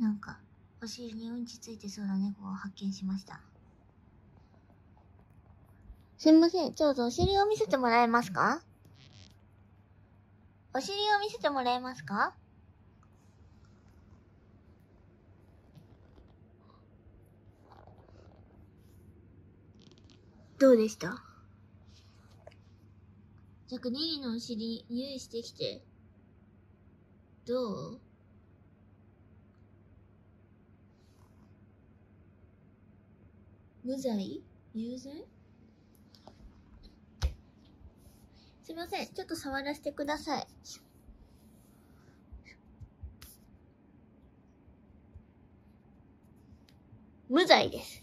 なんかお尻にうんちついてそうな猫を発見しました。すいません、ちょっとお尻を見せてもらえますか？お尻を見せてもらえますか？どうでした？じゃあネギのお尻匂いしてきて。どう？無罪？有罪？すいません、ちょっと触らせてください。無罪です。